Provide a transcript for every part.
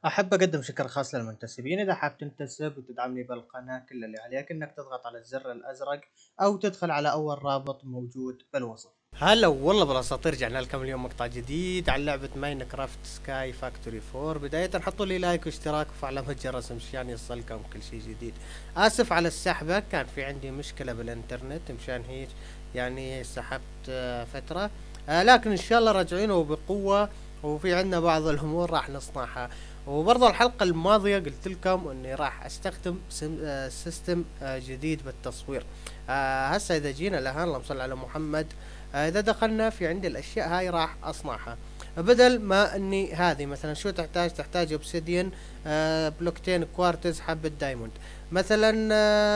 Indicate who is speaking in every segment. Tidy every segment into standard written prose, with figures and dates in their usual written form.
Speaker 1: أحب أقدم شكر خاص للمنتسبين. إذا حاب تنتسب وتدعمني بالقناة كل اللي عليك إنك تضغط على الزر الأزرق أو تدخل على أول رابط موجود بالوصف.
Speaker 2: هلا والله بالاساطير، رجعنا لكم اليوم مقطع جديد عن لعبة ماينكرافت سكاي فاكتوري 4. بداية حطوا لي لايك واشتراك وفعلوا الجرس مشان يوصلكم كل شيء جديد. اسف على السحبة، كان في عندي مشكلة بالانترنت مشان هيك يعني سحبت فترة. لكن ان شاء الله راجعين وبقوة، وفي عندنا بعض الامور راح نصنعها. وبرضه الحلقة الماضية قلت لكم اني راح استخدم سيستم جديد بالتصوير. هسه اذا جينا لهان، اللهم صل على محمد. اذا دخلنا في عندي الاشياء هاي راح اصنعها، بدل ما اني هذه مثلا شو تحتاج اوبسيديان، بلوكتين كوارتز، حبة دايموند مثلا.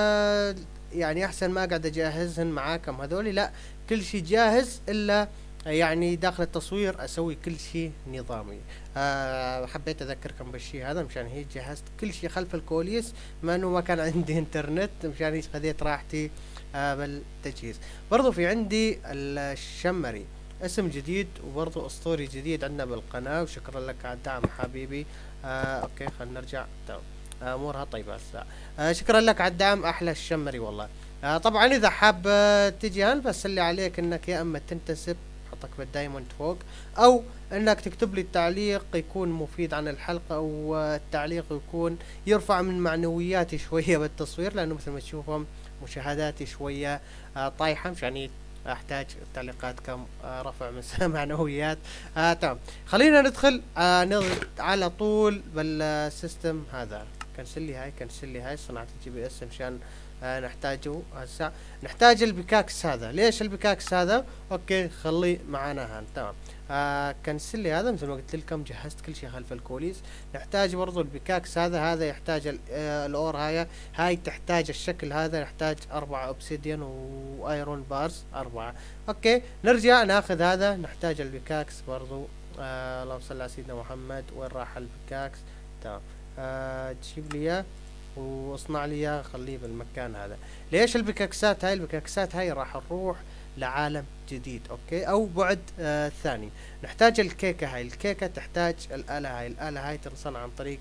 Speaker 2: يعني احسن ما قاعد اجهزهن معاكم هذولي، لا، كل شيء جاهز الا يعني داخل التصوير اسوي كل شيء نظامي. حبيت اذكركم بالشيء هذا مشان هيك جهزت كل شيء خلف الكواليس، ما انه ما كان عندي انترنت، مشان هيك خذيت راحتي بالتجهيز. برضو في عندي الشمري، اسم جديد وبرضو اسطوري جديد عندنا بالقناة، وشكرا لك على الدعم حبيبي. اوكي خلينا نرجع. تمام. امورها طيبة هسه. شكرا لك على الدعم، احلى الشمري والله. طبعا اذا حاب تجي هل بس اللي عليك انك يا اما تنتسب، حطك بالدايموند فوق، او انك تكتب لي التعليق يكون مفيد عن الحلقة، او التعليق يكون يرفع من معنوياتي شوية بالتصوير، لانه مثل ما تشوفهم مشاهداتي شوية طايحة، مشان احتاج تعليقاتكم رفع من معنويات. تمام. خلينا ندخل نضغط على طول بالسيستم هذا. كنسلي هاي صناعة الجي بي اس مشان نحتاجه هسه. نحتاج البيكاكس هذا. ليش البيكاكس هذا؟ اوكي خليه معانا هان. تمام. كنسلي هذا مثل ما قلت لكم، جهزت كل شيء خلف الكواليس. نحتاج برضو البيكاكس هذا يحتاج الاور هاي تحتاج الشكل هذا، نحتاج 4 اوبسيديان وايرون بارز 4. اوكي نرجع ناخذ هذا، نحتاج البيكاكس برضو. اللهم صل على سيدنا محمد. وين راح البيكاكس؟ تمام. تجيب لي اياه واصنع لي اياه، خليه بالمكان هذا. ليش البيكاكسات هاي؟ البيكاكسات هاي راح نروح لعالم جديد، اوكي، او بعد ثاني. نحتاج الكيكة هاي. الكيكة تحتاج الآلة هاي تنصنع عن طريق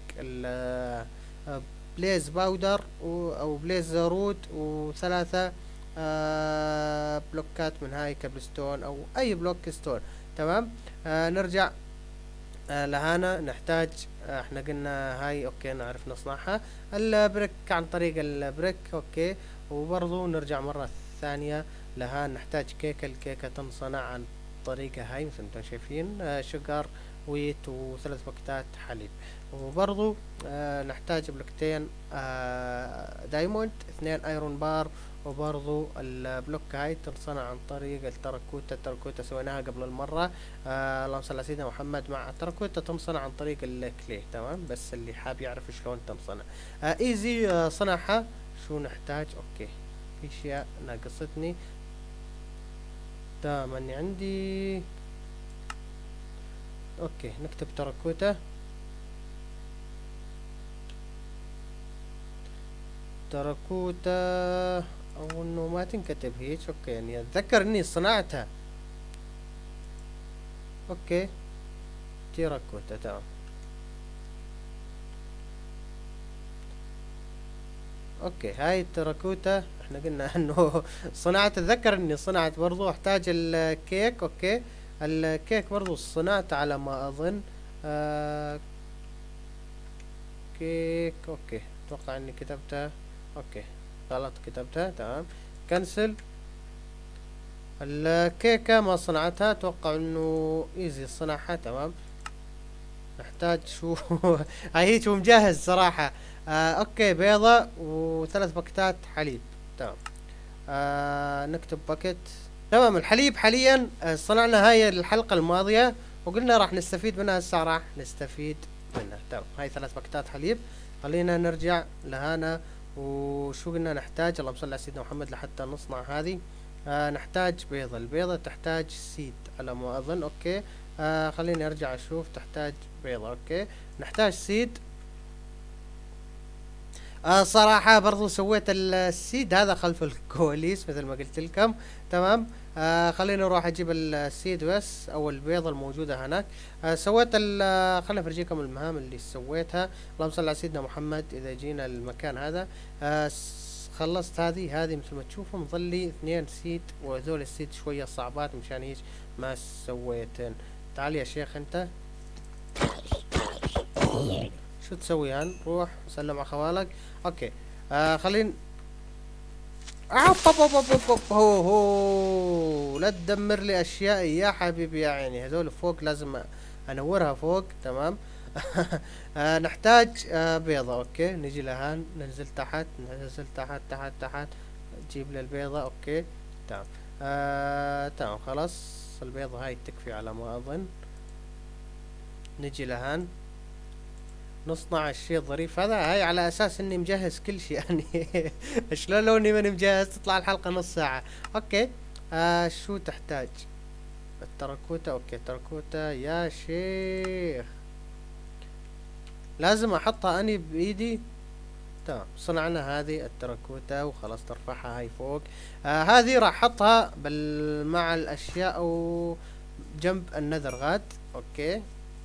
Speaker 2: بليز باودر او بليز رود، وثلاثة بلوكات من هاي كابلستون او اي بلوك ستون. تمام. نرجع لهنا. نحتاج احنا قلنا هاي اوكي نعرف نصنعها. البريك عن طريق البريك، اوكي. وبرضو نرجع مرة ثانية لهان. نحتاج كيكة. الكيكة تنصنع عن طريقة هاي مثل ما انتم شايفين، شجر ويت وثلاث باكتات حليب. وبرضو نحتاج بلوكتين دايموند، 2 ايرون بار. وبرضو البلوك هاي تنصنع عن طريق التراكوتا سويناها قبل المرة. اللهم صل على سيدنا محمد. مع التراكوتا تنصنع عن طريق الكلي. تمام. بس اللي حاب يعرف شلون تنصنع ايزي صنعها. شو نحتاج؟ اوكي في اشياء ناقصتني. تمام اني عندي. اوكي نكتب تراكوتا او انه ما تنكتب هيك. اوكي يعني اتذكر اني صنعتها. اوكي تراكوتا. تمام. اوكي هاي التراكوتا احنا قلنا انه صنعت. اتذكر اني صنعت برضو. احتاج الكيك. اوكي الكيك برضو صنعت على ما اظن. كيك. اوكي اتوقع اني كتبتها. اوكي غلط كتبتها. تمام. كنسل. الكيكة ما صنعتها، اتوقع انه ايزي صنعها. تمام. نحتاج شو هاي هيك ومجهز صراحة. اوكي بيضة وثلاث باكتات حليب. تمام. نكتب باكت. تمام. الحليب حاليا صنعنا هاي الحلقة الماضية وقلنا راح نستفيد منها، هسه راح نستفيد منها. تمام. هاي 3 باكتات حليب. خلينا نرجع لهنا. وشو قلنا نحتاج؟ اللهم صل على سيدنا محمد. لحتى نصنع هذه نحتاج بيضة. البيضة تحتاج سيد على ما اظن. اوكي خليني ارجع اشوف. تحتاج بيضة. اوكي نحتاج سيد. صراحة برضو سويت السيد هذا خلف الكواليس مثل ما قلت لكم. تمام. خليني اروح اجيب السيد بس او البيضة الموجودة هناك. سويت خليني افرجيكم المهام اللي سويتها. اللهم صل على سيدنا محمد. اذا جينا المكان هذا خلصت هذه مثل ما تشوفوا مظلي 2 سيد، وهذول السيد شوية صعبات مشان هيك ما سويتن. تعال يا شيخ انت، شو تسوي هان؟ روح سلم على خوالك. اوكي. خلين هو لا تدمر لي اشيائي يا حبيبي يا عيني. هذول فوق لازم انورها فوق. تمام. نحتاج بيضة. اوكي نجي لهان، ننزل تحت ننزل تحت تحت تحت، جيب لي البيضة. اوكي تمام. تمام خلاص البيضة هاي تكفي على ما اظن. نجي لهان نصنع الشيء الظريف هذا. هاي على اساس اني مجهز كل شيء يعني. شلون لو اني ماني مجهز تطلع الحلقة نص ساعة. اوكي. شو تحتاج؟ التراكوتا. اوكي تراكوتا يا شيخ لازم احطها اني بايدي. تمام صنعنا هذه التراكوتا وخلاص ترفعها هاي فوق. هذه راح احطها مع الاشياء او جنب النذر غاد. اوكي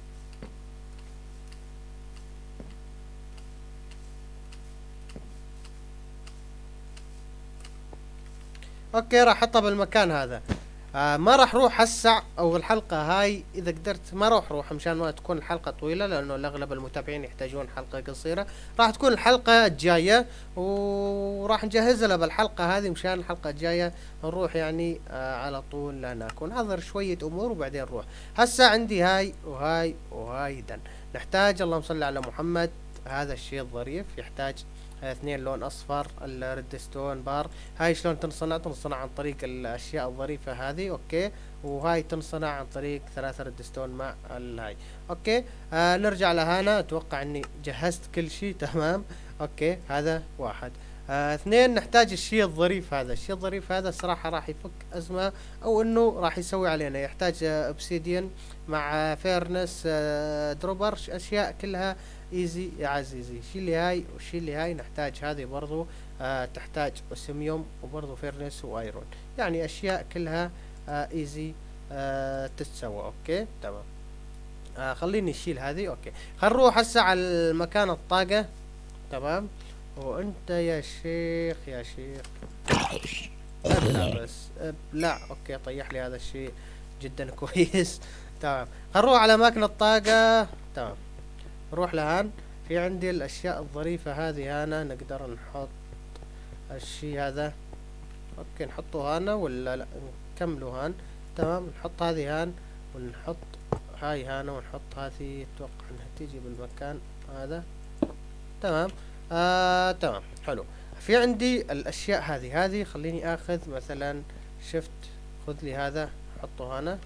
Speaker 2: اوكي راح احطها بالمكان هذا. ما راح روح هسع او الحلقة هاي اذا قدرت ما راح روح مشان ما تكون الحلقة طويلة، لانه الاغلب المتابعين يحتاجون حلقة قصيرة. راح تكون الحلقة الجاية وراح نجهز لها بالحلقة هذه مشان الحلقة الجاية نروح يعني على طول هناك ونحضر شوية امور وبعدين نروح. هسا عندي هاي وهاي وهاي دن. نحتاج اللهم صل على محمد هذا الشيء الظريف. يحتاج 2 لون اصفر الريدستون بار. هاي شلون تنصنع؟ تنصنع عن طريق الاشياء الظريفة هذه. اوكي وهاي تنصنع عن طريق 3 ريدستون مع الهاي. اوكي. نرجع لهنا. اتوقع اني جهزت كل شيء تمام. اوكي هذا واحد. 2 نحتاج الشيء الظريف هذا. الشيء الظريف هذا الصراحة راح يفك ازمة او انه راح يسوي علينا. يحتاج اوبسيديان مع فيرنس دروبر، اشياء كلها ايزي يا عزيزي. شيل لي هاي وشيل لي هاي. نحتاج هذه برضو. تحتاج اوسميوم وبرضو فيرنس وايرون، يعني اشياء كلها ايزي تتسوى. اوكي تمام. خليني اشيل هذه. اوكي خل نروح هسه على المكان الطاقة. تمام. وانت يا شيخ يا شيخ لا بس لا. اوكي طيح لي هذا الشيء جدا كويس. تمام خل نروح على اماكن الطاقة. تمام نروح لهان. في عندي الاشياء الظريفة هذه هنا نقدر نحط الشي هذا. اوكي نحطه هنا ولا لا نكمله هان. تمام نحط هذه هان ونحط هاي هنا ونحط هذه. اتوقع انها تيجي بالمكان هذا. تمام. تمام حلو. في عندي الاشياء هذه خليني اخذ مثلا شفت. خذ لي هذا حطه هنا.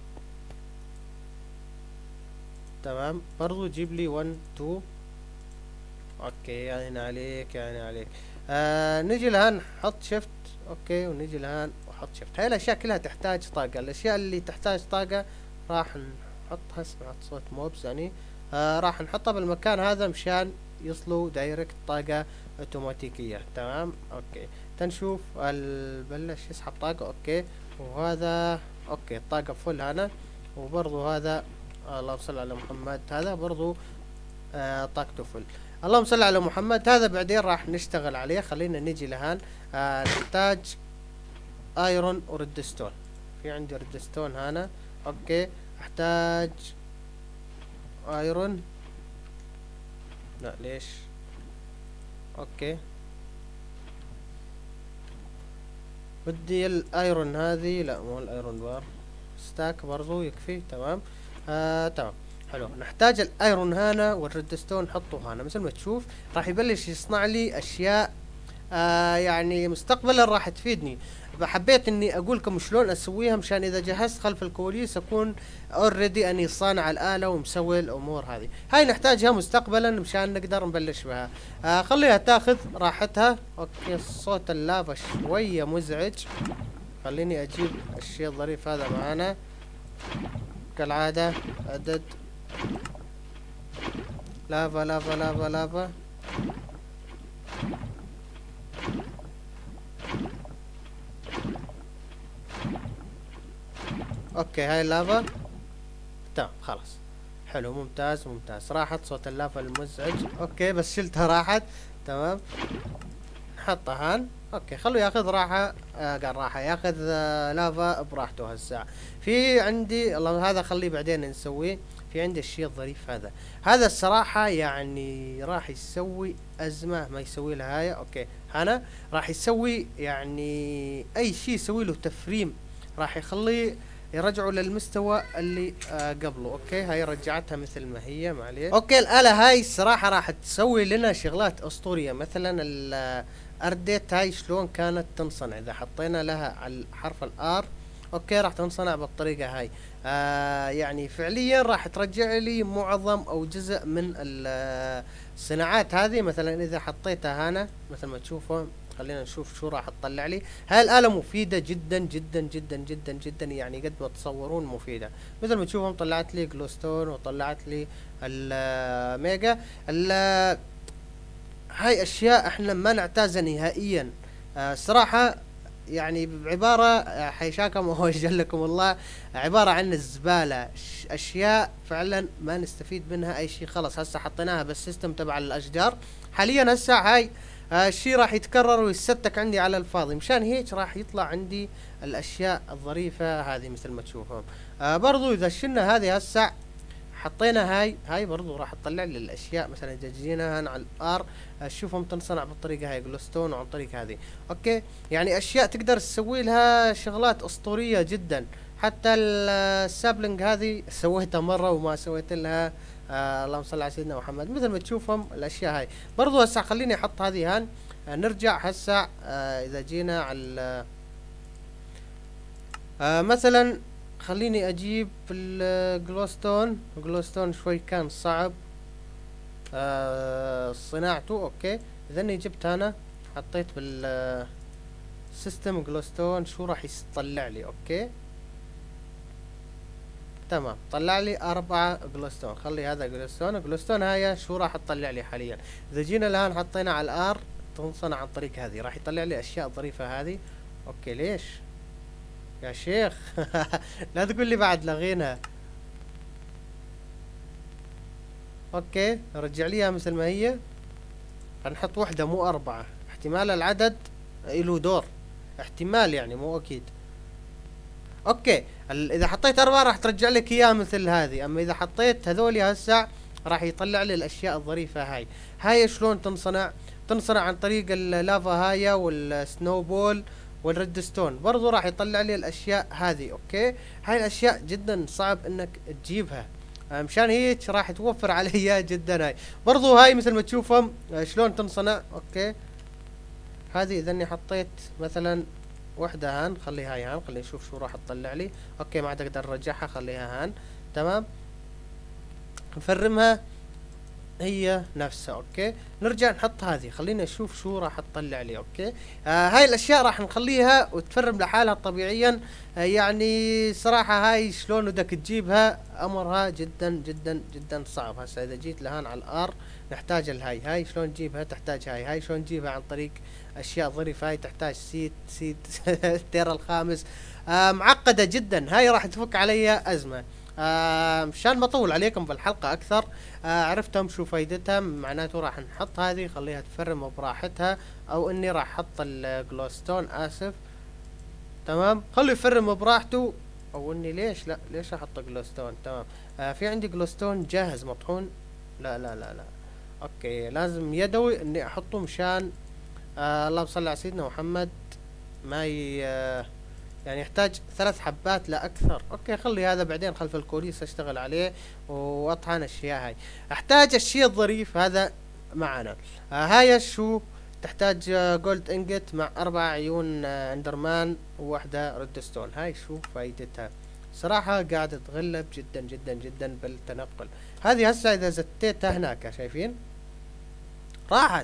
Speaker 2: تمام برضو جيب لي 1 2. اوكي يعني عليك يعني عليك. نجي لهان نحط شفت. اوكي ونجي لهان وحط شفت. هاي الاشياء كلها تحتاج طاقة. الاشياء اللي تحتاج طاقة راح نحطها. سمعت صوت موبس يعني. راح نحطها بالمكان هذا مشان يصلوا دايركت طاقة اوتوماتيكية. تمام اوكي تنشوف بلش يسحب طاقة. اوكي وهذا اوكي الطاقة فل هنا. وبرضو هذا اللهم صل على محمد هذا برضو طاقته فل. اللهم صل على محمد. هذا بعدين راح نشتغل عليه. خلينا نجي لهان. نحتاج ايرون وريدستون. في عندي ريدستون هنا. اوكي احتاج ايرون. لا ليش؟ اوكي بدي الايرون هذه. لا مو الايرون بار. ستاك برضو يكفي. تمام. تمام حلو. نحتاج الايرون هنا والريدستون نحطه هنا. مثل ما تشوف راح يبلش يصنع لي اشياء يعني مستقبلا راح تفيدني. حبيت اني اقول لكم شلون اسويها مشان اذا جهزت خلف الكواليس اكون اوريدي اني صانع الآلة ومسوي الامور هذه. هاي نحتاجها مستقبلا مشان نقدر نبلش بها. خليها تاخذ راحتها. اوكي صوت اللافا شوية مزعج. خليني اجيب الشيء الظريف هذا معانا كالعادة. عدد لافا لافا لافا لافا. اوكي هاي اللافا تمام خلاص. حلو ممتاز ممتاز. راحت صوت اللافا المزعج. اوكي بس شلتها راحت. تمام نحطها هان. اوكي خلوه ياخذ راحة. قال راحة ياخذ لافا براحته هالساعة. في عندي الله هذا خليه بعدين نسويه. في عندي الشيء الظريف هذا الصراحة يعني راح يسوي أزمة ما يسوي لها هاي. اوكي هنا راح يسوي يعني أي شيء يسوي له تفريم راح يخليه يرجعوا للمستوى اللي قبله. اوكي هاي رجعتها مثل ما هي ما عليه. اوكي الآلة هاي الصراحة راح تسوي لنا شغلات أسطورية. مثلا الارديت هاي شلون كانت تنصنع اذا حطينا لها على حرف الار. اوكي راح تنصنع بالطريقة هاي. يعني فعليا راح ترجع لي معظم او جزء من الصناعات هذه. مثلا اذا حطيتها هنا مثل ما تشوفوا خلينا نشوف شو راح تطلع لي. هاي الآلة مفيدة جدا جدا جدا جدا جدا يعني قد ما تصورون مفيدة. مثل ما تشوفون طلعت لي جلوستون وطلعت لي الميجا. هاي اشياء احنا ما نعتازها نهائيا. صراحة يعني بعبارة حيشاكم ووجه لكم الله عبارة عن الزبالة. اشياء فعلا ما نستفيد منها اي شيء. خلص هسه حطيناها بالسيستم تبع الاشجار. حاليا هسه هاي الشيء راح يتكرر ويستك عندي على الفاضي. مشان هيك راح يطلع عندي الاشياء الظريفة هذه مثل ما تشوفون. برضو اذا شلنا هذه هسه حطينا هاي برضو راح تطلع لي الاشياء. مثلا اذا جينا هنا على الار شوفهم تنصنع بالطريقه هاي جلوستون وعن طريق هذه. اوكي يعني اشياء تقدر تسوي لها شغلات اسطوريه جدا. حتى السابلنج هذه سويتها مره وما سويت لها. اللهم صل على سيدنا محمد. مثل ما تشوفهم الاشياء هاي برضو. هسه خليني احط هذه هان. نرجع هسه اذا جينا على مثلا خليني اجيب الجلوستون شوي كان صعب صناعته. اوكي اذا اني جبت انا حطيت بالسيستم جلوستون شو راح يطلع لي. اوكي تمام طلع لي 4 جلوستون. خلي هذا جلوستون هاي شو راح تطلع لي حاليا. اذا جينا الان حطينا على الار تنصنع عن طريق هذه راح يطلع لي اشياء ظريفة هذه. اوكي ليش يا شيخ لا تقول لي بعد لغينا. اوكي رجع ليها مثل ما هي. هنحط وحدة مو 4. احتمال العدد له دور. احتمال يعني مو اكيد. اوكي اذا حطيت 4 راح ترجع لك اياها مثل هذه. اما اذا حطيت هذولي هسه راح يطلع لي الاشياء الظريفة هاي شلون تنصنع. تنصنع عن طريق اللافا هاي والسنو بول والريدستون. برضو راح يطلع لي الاشياء هذه. اوكي هاي الاشياء جدا صعب انك تجيبها. مشان هيك راح توفر علي جدا. هاي برضو هاي مثل ما تشوفهم شلون تنصنع. اوكي هذه اذا اني حطيت مثلا وحدة هان خليها هاي هان. خلينا نشوف شو راح تطلع لي. اوكي ما عاد اقدر ارجعها خليها هان. تمام نفرمها هي نفسها. اوكي نرجع نحط هذه. خلينا نشوف شو راح تطلع لي. اوكي هاي الاشياء راح نخليها وتفرم لحالها طبيعيا. يعني صراحة هاي شلون بدك تجيبها امرها جدا جدا جدا صعب. هسه اذا جيت لهان على الار نحتاج هاي شلون تجيبها. تحتاج هاي شلون تجيبها عن طريق اشياء ظريفة. هاي تحتاج سيت التير الخامس. معقدة جدا. هاي راح تفك علي ازمة. مشان ما اطول عليكم بالحلقة اكثر. عرفتم شو فايدتها. معناته راح نحط هذه خليها تفرم براحتها. او اني راح احط الجلوستون اسف. تمام خليه يفرم براحته. او اني ليش احط جلوستون. تمام في عندي جلوستون جاهز مطحون. لا اوكي لازم يدوي اني احطه مشان اللهم صل على سيدنا محمد ما يعني يحتاج 3 حبات لا اكثر. اوكي خلي هذا بعدين خلف الكواليس اشتغل عليه واطحن الاشياء هاي. احتاج الشيء الظريف هذا معنا. هاي شو تحتاج جولد انجت مع 4 عيون اندرمان وواحدة ريدستون. هاي شو فايدتها. صراحة قاعدة تغلب جدا جدا جدا بالتنقل. هذه هسه اذا زتيتها هناك شايفين راحت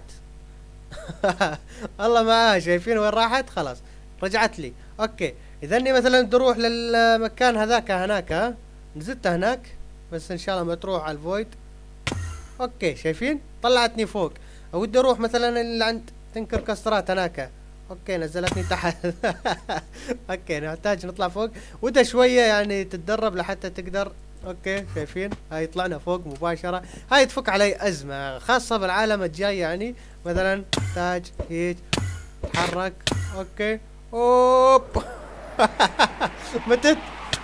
Speaker 2: الله معاها. شايفين وين راحت. خلاص رجعت لي. اوكي اذا اني مثلا بدي اروح للمكان هذاك هناك نزلت هناك بس ان شاء الله ما تروح على الفويد. اوكي شايفين طلعتني فوق. او بدي اروح مثلا اللي عند تنكر كسرات هناك اوكي نزلتني تحت. اوكي نحتاج نطلع فوق، وده شوية يعني تتدرب لحتى تقدر. اوكي شايفين هاي طلعنا فوق مباشرة. هاي تفك علي ازمة خاصة بالعالم الجاي، يعني مثلا تاج هيج تحرك. اوكي اوب. متت.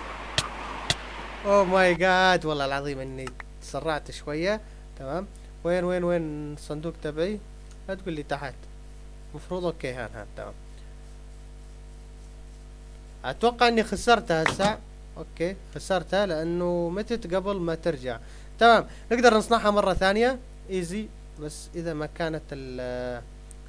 Speaker 2: اوه ماي جاد والله العظيم اني تسرعت شوية. تمام. وين الصندوق تبعي؟ لا تقول لي تحت. مفروض اوكي هان تمام. اتوقع اني خسرتها هسه. اوكي خسرتها لانه متت قبل ما ترجع. تمام نقدر نصنعها مرة ثانية ايزي، بس اذا ما كانت ال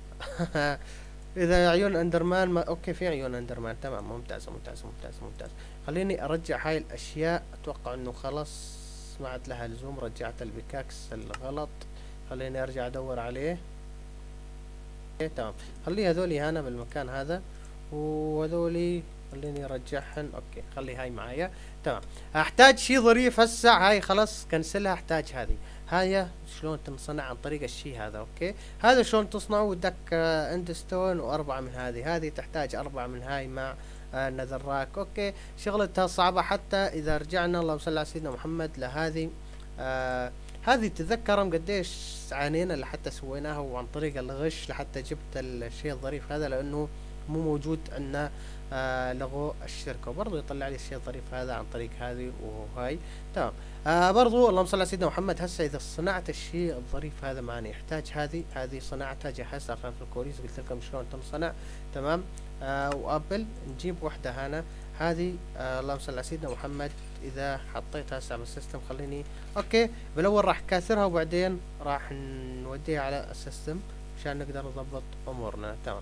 Speaker 2: اذا عيون اندرمان ما اوكي في عيون اندرمان. تمام ممتاز. خليني ارجع هاي الاشياء. اتوقع انه خلاص ما عاد لها لزوم. رجعت البيكاكس الغلط، خليني ارجع ادور عليه. تمام خلي هذولي هنا بالمكان هذا، وهذولي خليني ارجعهن. اوكي خلي هاي معايا. تمام احتاج شي ظريف هسه. هاي خلاص كنسلها. احتاج هاي شلون تنصنع عن طريق الشي هذا. اوكي هذا شلون تصنعه. ودك اندستون واربعة من هذه تحتاج 4 من هاي مع نذراك. اوكي شغلتها صعبة. حتى اذا رجعنا اللهم صل على سيدنا محمد لهذه هذه تتذكرهم قديش عانينا لحتى سويناها، وعن طريق الغش لحتى جبت الشيء الظريف هذا، لانه مو موجود عندنا. لغوا الشركة، وبرضه يطلع لي الشيء الظريف هذا عن طريق هذه وهاي. تمام برضو اللهم صل على سيدنا محمد. هسه اذا صنعت الشيء الظريف هذا ماني يحتاج هذه صناعتها جهزتها في الكوريس، قلت لكم شلون تنصنع. تمام وابل نجيب وحده هنا. هذه اللهم صل على سيدنا محمد. اذا حطيتها هسه بالسيستم خليني اوكي بالاول راح كاثرها وبعدين راح نوديها على السيستم عشان نقدر نضبط امورنا. تمام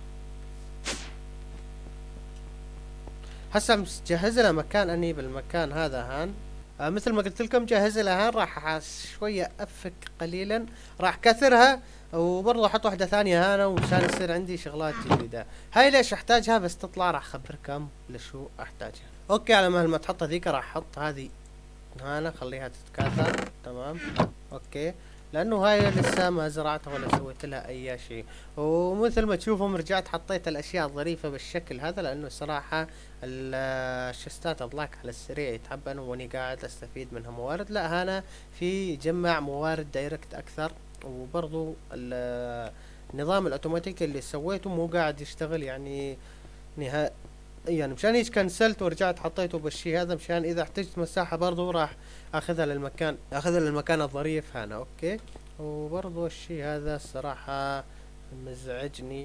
Speaker 2: هسه مجهز لها مكان. اني بالمكان هذا هان مثل ما قلت لكم جهز لها هان. راح شويه افك قليلا، راح كثرها، وبرضه احط واحده ثانيه هنا ومشان يصير عندي شغلات جديده. هاي ليش احتاجها بس تطلع راح اخبركم لشو احتاجها. اوكي على ما تحط هذيك راح احط هذه هنا خليها تتكاثر. تمام اوكي لانه هاي لسه ما زرعتها ولا سويت لها اي شيء. ومثل ما تشوفهم رجعت حطيت الاشياء الظريفه بالشكل هذا، لانه صراحه الشستات بلاك على السريع يتعبن واني قاعد استفيد منها موارد. لا هنا في جمع موارد دايركت اكثر، وبرضو النظام الاوتوماتيكي اللي سويته مو قاعد يشتغل يعني نهائيا. يعني مشان هيك كنسلت ورجعت حطيته بالشي هذا، مشان اذا احتجت مساحة برضو راح اخذها للمكان الظريف هنا. اوكي وبرضو الشي هذا الصراحة مزعجني.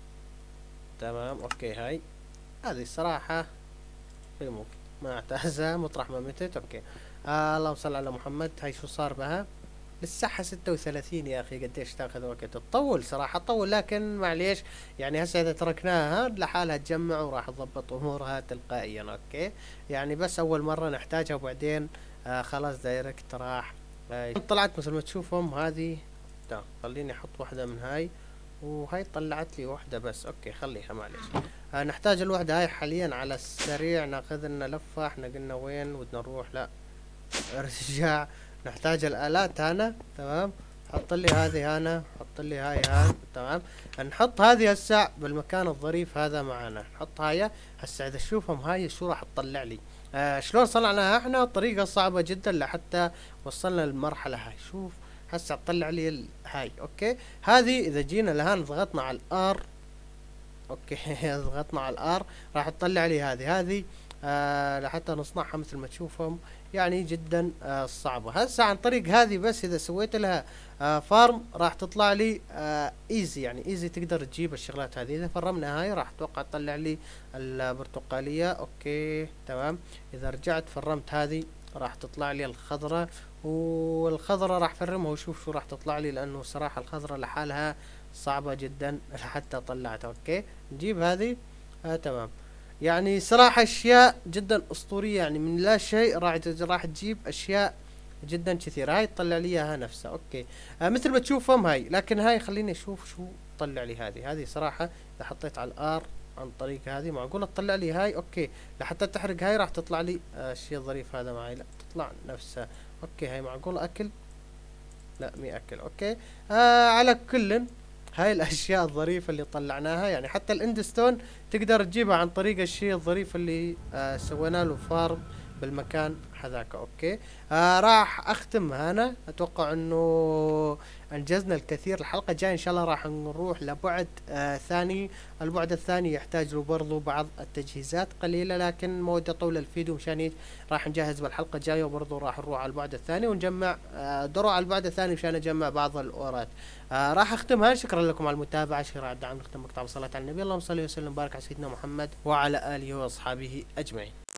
Speaker 2: تمام اوكي هذه الصراحة ريموف ما اعتازها مطرح ما متت. اوكي اللهم صل على محمد. هاي شو صار بها؟ للساحة 36 يا اخي. قديش تاخذ وقت؟ تطول صراحة تطول، لكن معليش يعني هسه اذا تركناها لحالها تجمع وراح تضبط امورها تلقائيا. اوكي يعني بس اول مرة نحتاجها وبعدين خلاص دايركت راح طلعت مثل ما تشوفهم. هذه خليني احط واحدة من هاي، وهاي طلعت لي واحدة بس. اوكي خليها معليش. نحتاج الوحدة هاي حاليا على السريع. ناخذ لنا لفة. احنا قلنا وين بدنا نروح؟ لا ارجع. نحتاج الالات هنا. تمام حط لي هذه هنا، حط لي هاي تمام نحط هذه هسه بالمكان الظريف هذا معنا. نحط هاي هسه اذا تشوفهم هاي شو راح تطلع لي. شلون صنعناها احنا؟ طريقة صعبة جدا لحتى وصلنا للمرحلة هاي. شوف هسه تطلع لي هاي. اوكي هذه اذا جينا لهان ضغطنا على الار. اوكي ضغطنا على الار راح تطلع لي هذه لحتى نصنعها مثل ما تشوفهم يعني جدا صعبة. هسه عن طريق هذه بس اذا سويت لها فارم راح تطلع لي ايزي، يعني ايزي تقدر تجيب الشغلات هذه. اذا فرمنا هاي راح اتوقع تطلع لي البرتقالية. اوكي تمام اذا رجعت فرمت هذه راح تطلع لي الخضرة، والخضرة راح فرمها وشوف شو راح تطلع لي، لانه صراحة الخضرة لحالها صعبة جدا لحتى طلعتها. اوكي نجيب هذه تمام يعني صراحة اشياء جدا اسطورية، يعني من لا شيء راح تجيب اشياء جدا كثيرة. هاي تطلع لي اياها نفسها. اوكي مثل ما تشوفهم هاي، لكن هاي خليني اشوف شو طلع لي. هذه صراحة اذا حطيت على الار عن طريق هذه معقولة تطلع لي هاي. اوكي لحتى تحرق هاي راح تطلع لي الشيء الظريف هذا معي. لا تطلع نفسها. اوكي هاي معقولة اكل؟ لا مي اكل. اوكي على كل هاي الاشياء الظريفة اللي طلعناها. يعني حتى الاندستون تقدر تجيبها عن طريق الشيء الظريف اللي سوينا له فارم بالمكان هذاك. اوكي. راح اختم هنا. اتوقع انه انجزنا الكثير. الحلقة الجاية ان شاء الله راح نروح لبعد ثاني. البعد الثاني يحتاج له برضو بعض التجهيزات قليلة، لكن ما ودي اطول الفيديو مشان راح نجهز بالحلقة الجاية، وبرضو راح نروح على البعد الثاني ونجمع دروع على البعد الثاني مشان نجمع بعض الاورات. راح اختمها. شكرا لكم على المتابعة، شكرا على الدعم. نختم مقطع صلاة على النبي. اللهم صل وسلم وبارك على سيدنا محمد وعلى آله وأصحابه أجمعين.